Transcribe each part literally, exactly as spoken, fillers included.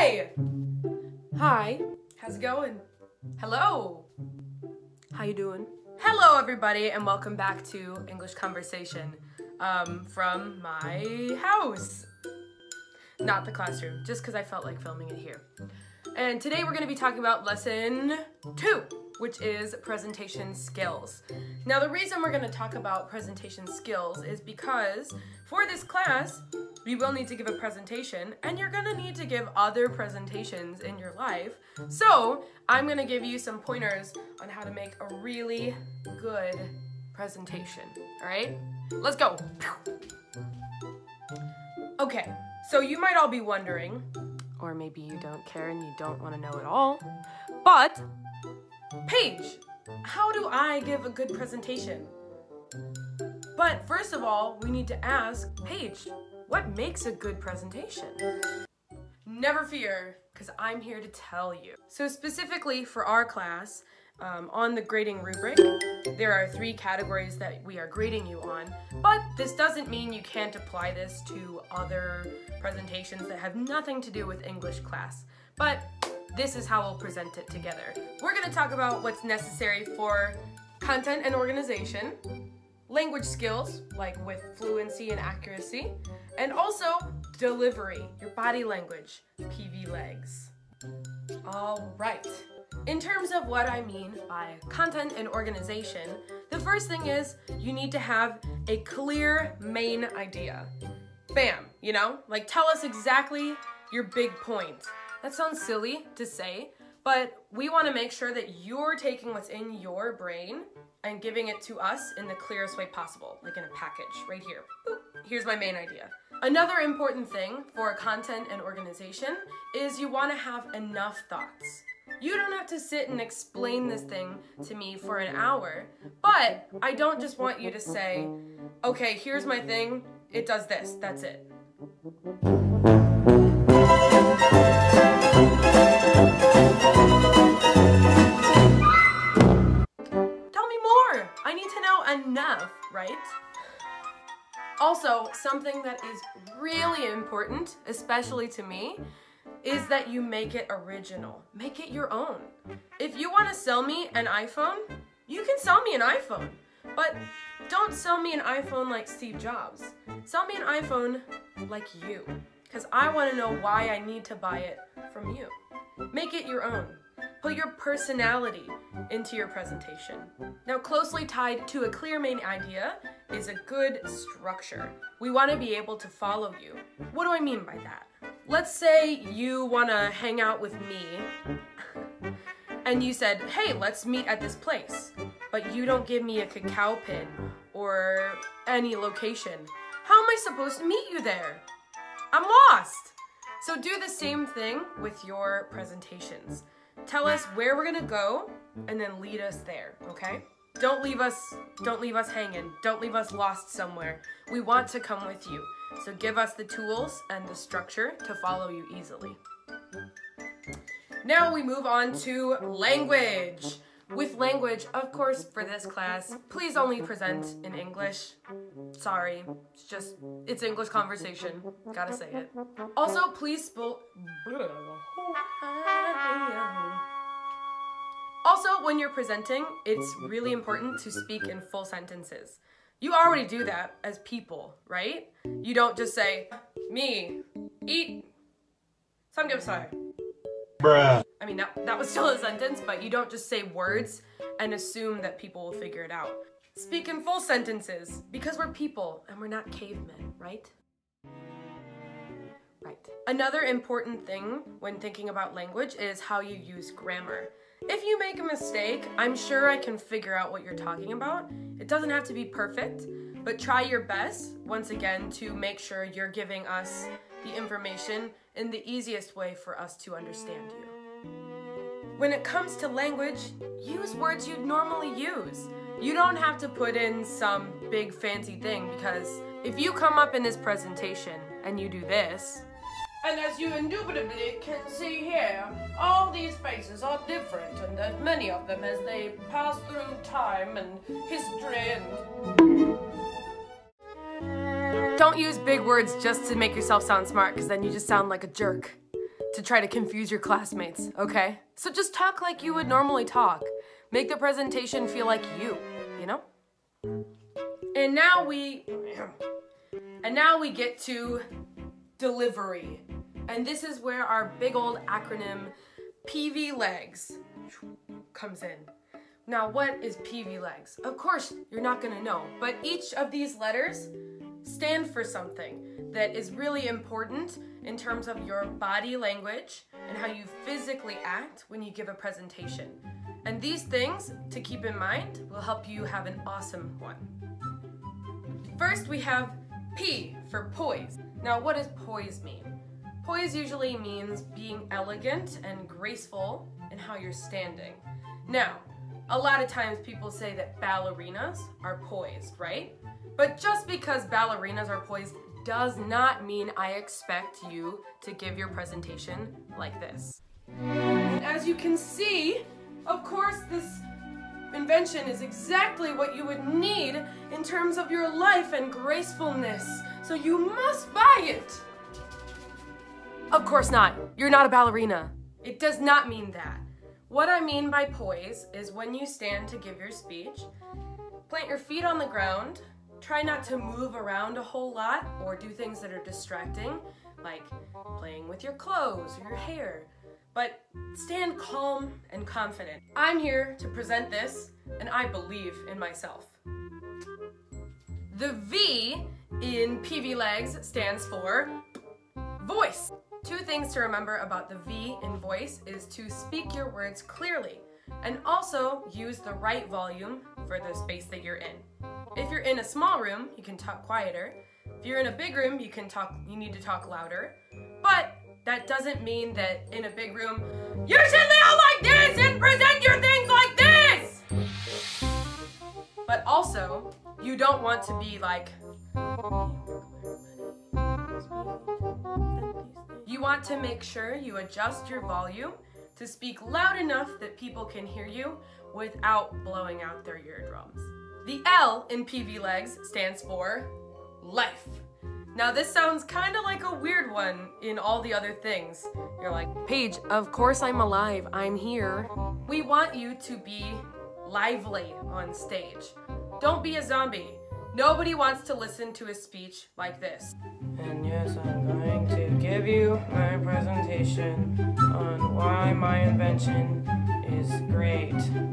Hey! Hi. How's it going? Hello. How you doing? Hello everybody and welcome back to English Conversation um, from my house. Not the classroom, just because I felt like filming it here. And today we're going to be talking about lesson two, which is presentation skills. Now the reason we're going to talk about presentation skills is because for this class, we will need to give a presentation and you're going to need to give other presentations in your life. So I'm going to give you some pointers on how to make a really good presentation. All right, let's go. Okay, so you might all be wondering, or maybe you don't care and you don't want to know at all, but Paige, how do I give a good presentation? But first of all, we need to ask, Paige, what makes a good presentation? Never fear, because I'm here to tell you. So specifically for our class, um, on the grading rubric, there are three categories that we are grading you on, but this doesn't mean you can't apply this to other presentations that have nothing to do with English class. But this is how we'll present it together. We're going to talk about what's necessary for content and organization, language skills, like with fluency and accuracy, and also delivery, your body language, P V legs. All right. In terms of what I mean by content and organization, the first thing is you need to have a clear main idea. Bam, you know, like tell us exactly your big point. That sounds silly to say, but we want to make sure that you're taking what's in your brain and giving it to us in the clearest way possible, like in a package right here. Boop. Here's my main idea. Another important thing for content and organization is you want to have enough thoughts. You don't have to sit and explain this thing to me for an hour, but I don't just want you to say, okay, here's my thing, it does this, that's it. I need to know enough, right? Also, something that is really important, especially to me, is that you make it original. Make it your own. If you want to sell me an iPhone, you can sell me an iPhone. But don't sell me an iPhone like Steve Jobs. Sell me an iPhone like you. Because I want to know why I need to buy it from you. Make it your own. Put your personality into your presentation. Now, closely tied to a clear main idea is a good structure. We want to be able to follow you. What do I mean by that? Let's say you want to hang out with me and you said, hey, let's meet at this place, but you don't give me a cacao pin or any location. How am I supposed to meet you there? I'm lost. So do the same thing with your presentations. Tell us where we're gonna go and then lead us there, okay? Don't leave us, don't leave us hanging. Don't leave us lost somewhere. We want to come with you. So give us the tools and the structure to follow you easily. Now we move on to language. With language, of course, for this class, please only present in English. Sorry, it's just, it's English conversation. Gotta say it. Also, please spell... Also, when you're presenting, it's really important to speak in full sentences. You already do that as people, right? You don't just say, me, eat, samgyeopsal. Bruh. I mean, that, that was still a sentence, but you don't just say words and assume that people will figure it out. Speak in full sentences, because we're people and we're not cavemen, right? Right. Another important thing when thinking about language is how you use grammar. If you make a mistake, I'm sure I can figure out what you're talking about. It doesn't have to be perfect, but try your best, once again, to make sure you're giving us the information in the easiest way for us to understand you. When it comes to language, use words you'd normally use. You don't have to put in some big fancy thing, because if you come up in this presentation and you do this, and as you indubitably can see here, all these faces are different, and there's many of them as they pass through time and history and... Don't use big words just to make yourself sound smart, because then you just sound like a jerk. to try to confuse your classmates, okay? So just talk like you would normally talk. Make the presentation feel like you, you know? And now we, and now we get to delivery. And this is where our big old acronym P V legs comes in. Now, what is P V legs? Of course, you're not gonna know, but each of these letters stand for something that is really important in terms of your body language and how you physically act when you give a presentation. And these things, to keep in mind, will help you have an awesome one. First, we have P for poise. Now, what does poise mean? Poise usually means being elegant and graceful in how you're standing. Now, a lot of times people say that ballerinas are poised, right? But just because ballerinas are poised does not mean I expect you to give your presentation like this. And as you can see, of course, this invention is exactly what you would need in terms of your life and gracefulness. So you must buy it. Of course not. You're not a ballerina. It does not mean that. What I mean by poise is when you stand to give your speech, plant your feet on the ground, try not to move around a whole lot or do things that are distracting, like playing with your clothes or your hair, but stand calm and confident. I'm here to present this, and I believe in myself. The V in P V legs stands for voice. Two things to remember about the V in voice is to speak your words clearly and also use the right volume for the space that you're in. If you're in a small room, you can talk quieter. If you're in a big room, you can talk, you need to talk louder. But that doesn't mean that in a big room, you should yell like this and present your things like this! But also, you don't want to be like, you want to make sure you adjust your volume to speak loud enough that people can hear you without blowing out their eardrums. The L in P V legs stands for life. Now this sounds kind of like a weird one in all the other things. You're like, Paige, of course I'm alive, I'm here. We want you to be lively on stage. Don't be a zombie. Nobody wants to listen to a speech like this. And yes, I'm going to give you my presentation on why my invention is great.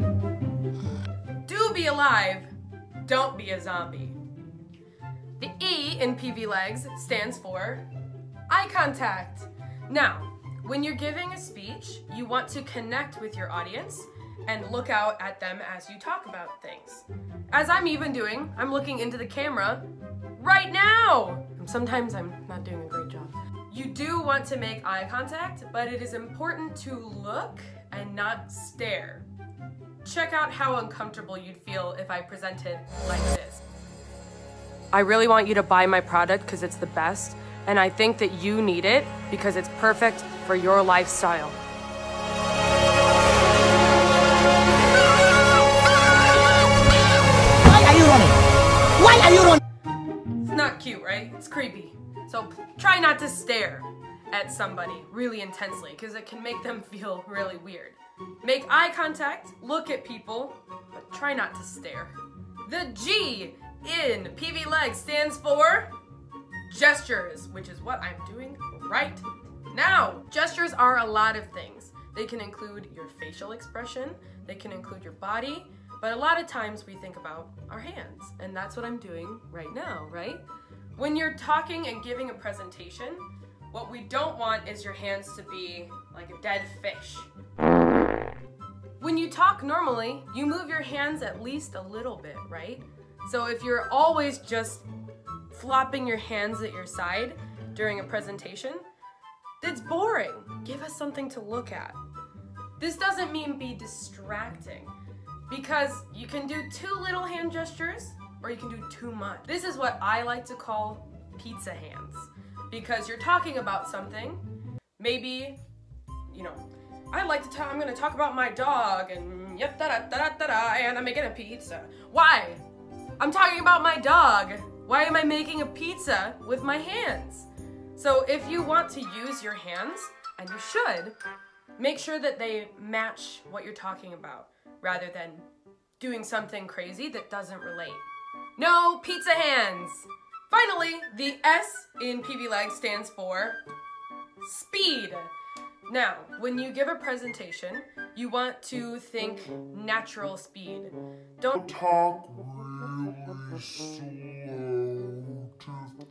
Do be alive, don't be a zombie. The E in P V legs stands for eye contact. Now, when you're giving a speech, you want to connect with your audience and look out at them as you talk about things. As I'm even doing, I'm looking into the camera right now. Sometimes I'm not doing a great job. You do want to make eye contact, but it is important to look and not stare. Check out how uncomfortable you'd feel if I presented like this. I really want you to buy my product because it's the best, and I think that you need it because it's perfect for your lifestyle. Why are you running? It's not cute, right? It's creepy. So try not to stare at somebody really intensely because it can make them feel really weird. Make eye contact, look at people, but try not to stare. The G in P V legs stands for gestures, which is what I'm doing right now. Gestures are a lot of things. They can include your facial expression, they can include your body, but a lot of times we think about our hands, and that's what I'm doing right now, right? When you're talking and giving a presentation, what we don't want is your hands to be like a dead fish. When you talk normally, you move your hands at least a little bit, right? So if you're always just flopping your hands at your side during a presentation, that's boring. Give us something to look at. This doesn't mean be distracting, because you can do too little hand gestures or you can do too much. This is what I like to call pizza hands, because you're talking about something. Maybe, you know, I like to talk, I'm gonna talk about my dog and yep, da da da da da, and I'm making a pizza. Why? I'm talking about my dog. Why am I making a pizza with my hands? So if you want to use your hands, and you should, make sure that they match what you're talking about, rather than doing something crazy that doesn't relate. No pizza hands! Finally, the S in P V Leg stands for speed. Now, when you give a presentation, you want to think natural speed. Don't talk really slow to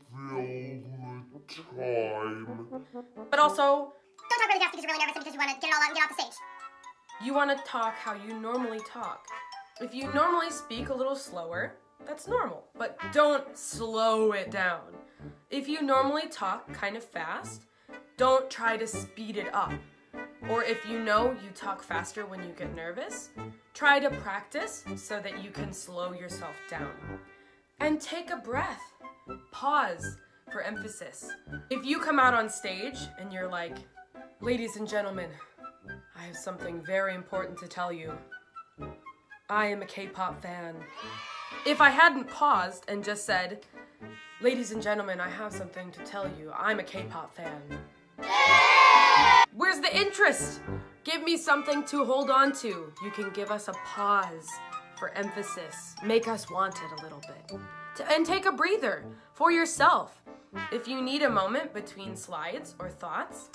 fill the time. But also, don't talk really fast because you're really nervous and because you want to get it all out and get off the stage. You want to talk how you normally talk. If you normally speak a little slower, that's normal, but don't slow it down. If you normally talk kind of fast, don't try to speed it up. Or if you know you talk faster when you get nervous, try to practice so that you can slow yourself down. And take a breath. Pause for emphasis. If you come out on stage and you're like, ladies and gentlemen, I have something very important to tell you. I am a K-pop fan. If I hadn't paused and just said, ladies and gentlemen, I have something to tell you. I'm a K-pop fan. Where's the interest? Give me something to hold on to. You can give us a pause for emphasis. Make us want it a little bit. And take a breather for yourself. If you need a moment between slides or thoughts,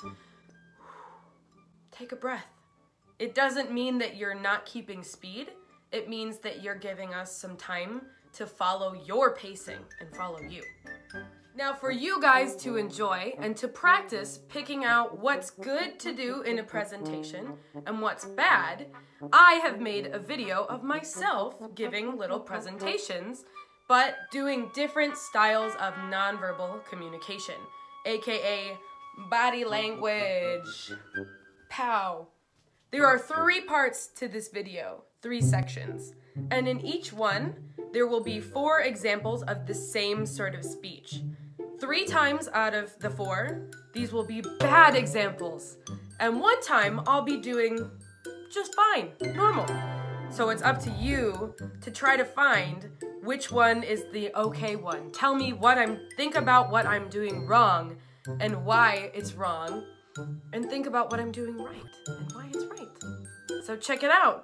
take a breath. It doesn't mean that you're not keeping speed. It means that you're giving us some time to follow your pacing and follow you. Now for you guys to enjoy and to practice picking out what's good to do in a presentation and what's bad, I have made a video of myself giving little presentations, but doing different styles of nonverbal communication, aka body language. Pow. There are three parts to this video, three sections, and in each one, there will be four examples of the same sort of speech. Three times out of the four, these will be bad examples, and one time I'll be doing just fine, normal. So it's up to you to try to find which one is the okay one. Tell me what I'm, think about what I'm doing wrong and why it's wrong, and think about what I'm doing right and why it's right. So check it out.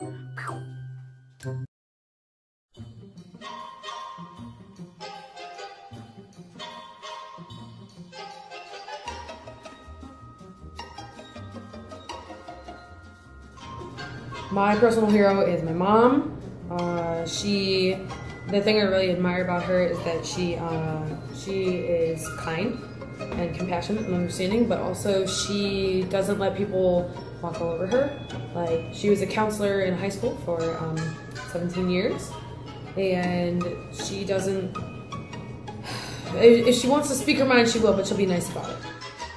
My personal hero is my mom. Uh, she, the thing I really admire about her is that she, uh, she is kind and compassionate and understanding, but also she doesn't let people walk all over her. Like, she was a counselor in high school for um, seventeen years, and she doesn't, if she wants to speak her mind, she will, but she'll be nice about it.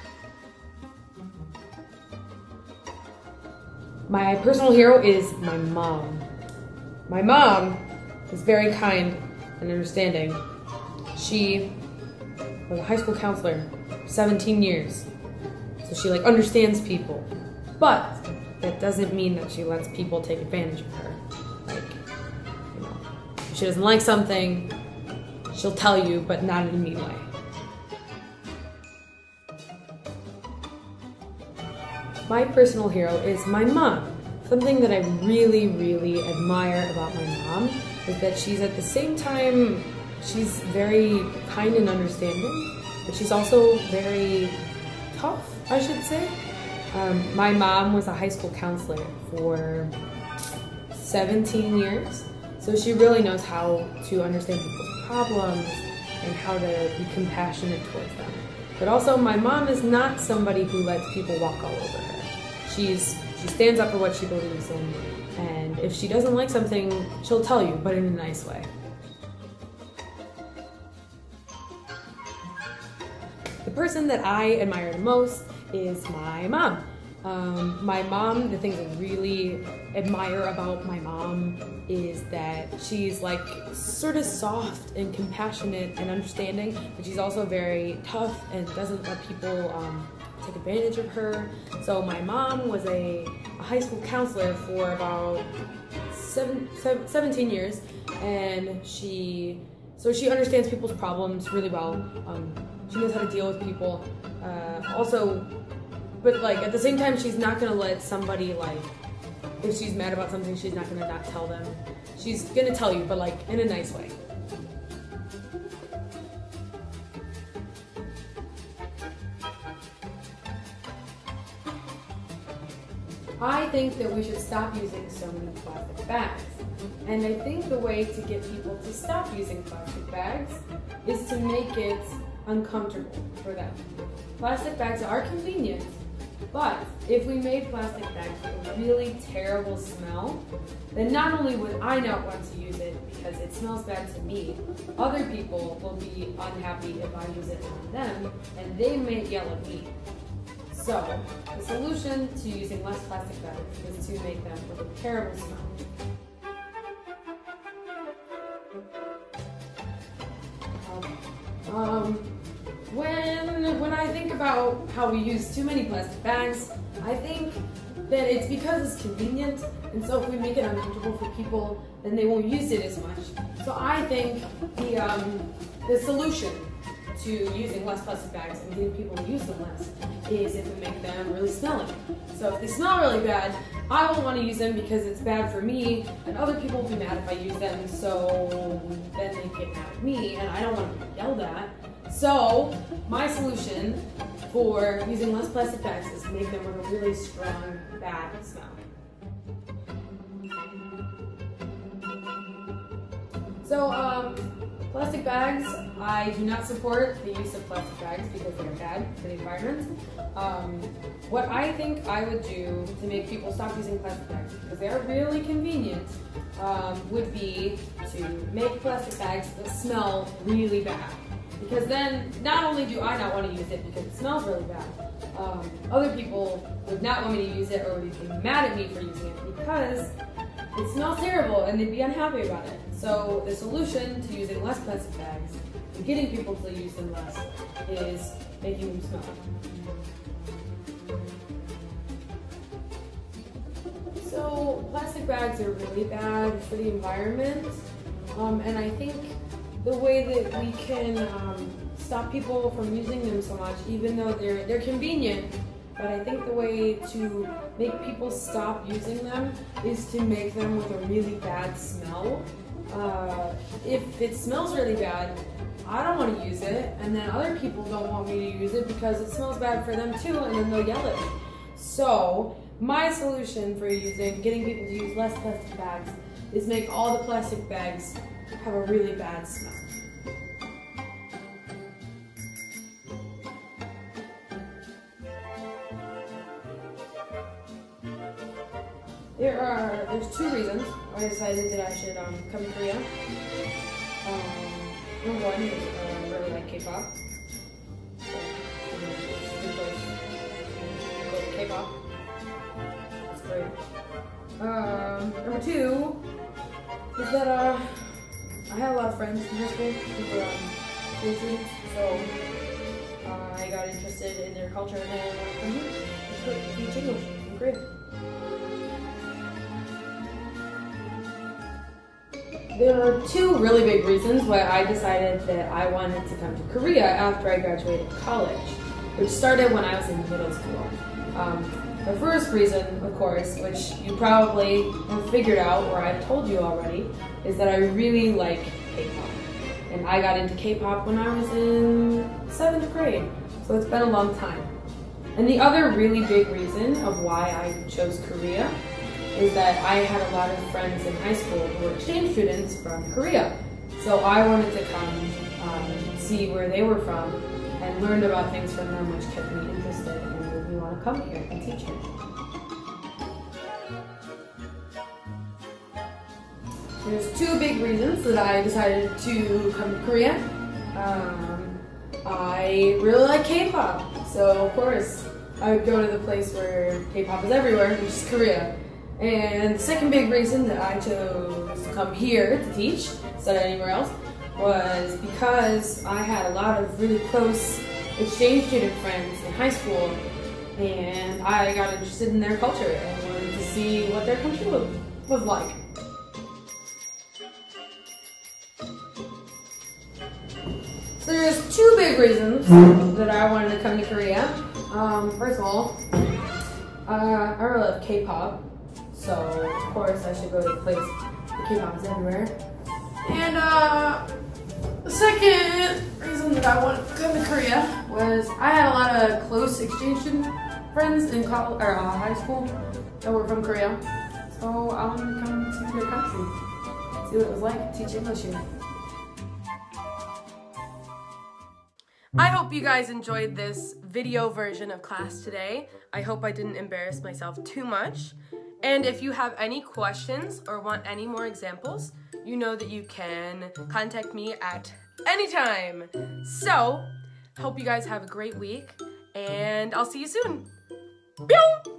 My personal hero is my mom. My mom is very kind and understanding. She was a high school counselor for seventeen years. So she like understands people. But that doesn't mean that she lets people take advantage of her. Like, you know, if she doesn't like something, she'll tell you, but not in a mean way. My personal hero is my mom. Something that I really, really admire about my mom is that she's at the same time, she's very kind and understanding, but she's also very tough, I should say. Um, my mom was a high school counselor for seventeen years, so she really knows how to understand people's problems and how to be compassionate towards them. But also, my mom is not somebody who lets people walk all over her. She's, she stands up for what she believes in, and if she doesn't like something, she'll tell you, but in a nice way. The person that I admire the most is my mom. Um, my mom, the things I really admire about my mom is that she's like sort of soft and compassionate and understanding, but she's also very tough and doesn't let people um, take advantage of her. So my mom was a, a high school counselor for about seven, seven, seventeen years, and she, so she understands people's problems really well. Um, she knows how to deal with people. Uh, also, but like at the same time, she's not gonna let somebody like, if she's mad about something, she's not gonna not tell them. She's gonna tell you, but like in a nice way. I think that we should stop using so many plastic bags. And I think the way to get people to stop using plastic bags is to make it uncomfortable for them. Plastic bags are convenient, but if we made plastic bags with a really terrible smell, then not only would I not want to use it because it smells bad to me, other people will be unhappy if I use it on them, and they may yell at me. So, the solution to using less plastic bags is to make them with a terrible smell. Um, when, when I think about how we use too many plastic bags, I think that it's because it's convenient, and so if we make it uncomfortable for people, then they won't use it as much. So I think the, um, the solution to using less plastic bags and getting people to use them less is if we make them really smelly. So if they smell really bad, I won't want to use them because it's bad for me, and other people will be mad if I use them, so then they get mad at me, and I don't want to be yelled at. So my solution for using less plastic bags is to make them with a really strong, bad smell. So, um, plastic bags, I do not support the use of plastic bags because they are bad for the environment. Um, what I think I would do to make people stop using plastic bags, because they are really convenient, um, would be to make plastic bags that smell really bad. Because then, not only do I not want to use it because it smells really bad, um, other people would not want me to use it or would be mad at me for using it because it smells terrible and they'd be unhappy about it. So the solution to using less plastic bags and getting people to use them less is making them smell. So plastic bags are really bad for the environment, um, and I think the way that we can um, stop people from using them so much, even though they're they're convenient, but I think the way to make people stop using them is to make them with a really bad smell. Uh, if it smells really bad, I don't want to use it, and then other people don't want me to use it because it smells bad for them too, and then they'll yell at me. So my solution for using, getting people to use less plastic bags is make all the plastic bags have a really bad smell. There are, there's two reasons why I decided that I should um, come to Korea. Um, number one is uh, I really like K-pop. So, you know, it's a good place to go to K-pop. It's great. Um, number two is that uh, I had a lot of friends in high school who were um, school students, so uh, I got interested in their culture and I wanted to come here. It's good to teach English in Korea. There are two really big reasons why I decided that I wanted to come to Korea after I graduated college, which started when I was in middle school. Um, the first reason, of course, which you probably have figured out, or I've told you already, is that I really like K-pop. And I got into K-pop when I was in seventh grade, so it's been a long time. And the other really big reason of why I chose Korea is that I had a lot of friends in high school who were exchange students from Korea. So I wanted to come um, see where they were from and learn about things from them, which kept me interested and made me want to come here and teach here. There's two big reasons that I decided to come to Korea. Um, I really like K-pop, so of course I would go to the place where K-pop is everywhere, which is Korea. And the second big reason that I chose to come here to teach instead of anywhere else was because I had a lot of really close exchange student friends in high school, and I got interested in their culture and wanted to see what their country was like. So there's two big reasons that I wanted to come to Korea. Um, first of all, uh, I really love K-pop, so of course I should go to the place where K-pop is everywhere. And uh, the second reason that I wanted to come to Korea was I had a lot of close exchange student friends in college or uh, high school that were from Korea, so I wanted to come to their country, see what it was like to teach English here. I hope you guys enjoyed this video version of class today. I hope I didn't embarrass myself too much. And if you have any questions or want any more examples, you know that you can contact me at any time. So, hope you guys have a great week, and I'll see you soon. Pew!